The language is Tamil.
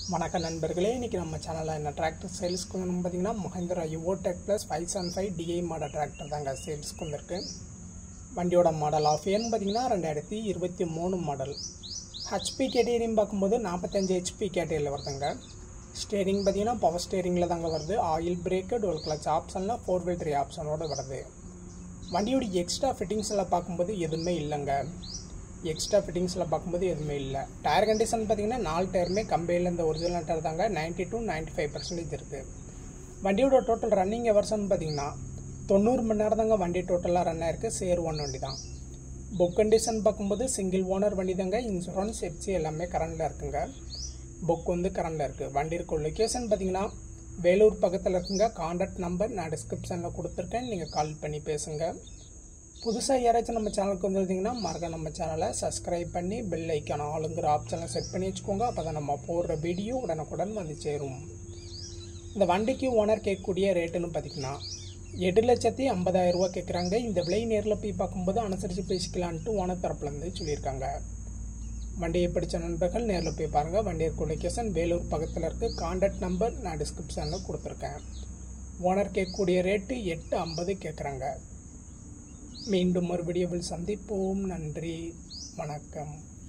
வணக்கம் நண்பர்களே, இன்றைக்கி நம்ம சேனலில் என்ன டிராக்டர் சேல்ஸ்க்கு வந்து பார்த்திங்கன்னா Mahindra yuvo tech+575 DI model tractor தாங்க சேல்ஸ்க்கு வந்திருக்கு. வண்டியோட மாடல் ஆஃப் இயர்னு பார்த்திங்கன்னா 2023 மாடல். ஹெச்பி கேட்டகரின்னு பார்க்கும்போது 45 ஹெச்பி கேட்டகரியில் வருதுங்க. ஸ்டேரிங் பார்த்திங்கன்னா பவர் ஸ்டேரிங்கில் தாங்க வருது. ஆயில் பிரேக்கு, டோல் கிளச் ஆப்ஷனில் 4x3 ஆப்ஷனோடு வருது. வண்டியோட எக்ஸ்ட்ரா ஃபிட்டிங்ஸில் பார்க்கும்போது எதுவுமே இல்லைங்க. எக்ஸ்ட்ரா ஃபிட்டிங்ஸில் பார்க்கும்போது எதுவுமே இல்லை. டயர் கண்டிஷன் பார்த்திங்கன்னா 4 டயருமே கம்பெனியில் இந்த ஒரிஜினல் டயர் தாங்க 90 to 95% இருக்குது. வண்டியோட டோட்டல் ரன்னிங் ஹவர்ஸ்னு பார்த்திங்கன்னா 90 மணி நேரம் தாங்க வண்டி டோட்டலாக ரன் ஆயிருக்கு. சேர் ஒன் வண்டி தான். புக் கண்டிஷன் பார்க்கும்போது சிங்கிள் ஓனர் வண்டி தாங்க. இன்சூரன்ஸ் எஃப்சி எல்லாமே கரண்டில் இருக்குங்க. புக் வந்து கரண்டில் இருக்குது. வண்டி இருக்க லொக்கேஷன் பார்த்திங்கன்னா வேலூர் பக்கத்தில் இருக்குங்க. கான்டாக்ட் நம்பர் நான் டிஸ்கிரிப்ஷனில் கொடுத்துருக்கேன், நீங்கள் கால் பண்ணி பேசுங்க. புதுசாக யாராச்சும் நம்ம சேனலுக்கு வந்துருந்தீங்கன்னா மறக்க நம்ம சேனலை சப்ஸ்கிரைப் பண்ணி பெல் ஐக்கான ஆளுங்கிற ஆப்ஷனை செட் பண்ணி வச்சுக்கோங்க. அப்போ தான் நம்ம போடுற வீடியோ உடனுக்குடன் வந்து சேரும். இந்த வண்டிக்கு ஓனர் கேட்கக்கூடிய ரேட்டுன்னு பார்த்திங்கன்னா 7,50,000 ரூபா கேட்குறாங்க. இந்த விலை நேரில் போய் பார்க்கும்போது அனுசரித்து பேசிக்கலான்ட்டு ஓனர் தரப்புலேருந்து சொல்லியிருக்காங்க. வண்டியை பிடிச்ச நண்பர்கள் நேரில் போய் பாருங்கள். வண்டி இருக்க லொக்கேஷன் வேலூர் பக்கத்தில் இருக்குது. கான்டாக்ட் நம்பர் நான் டிஸ்கிரிப்ஷனில் கொடுத்துருக்கேன். ஓனர் கேட்கக்கூடிய ரேட்டு 8,50 கேட்குறாங்க. மீண்டும் ஒரு வீடியோவில் சந்திப்போம். நன்றி, வணக்கம்.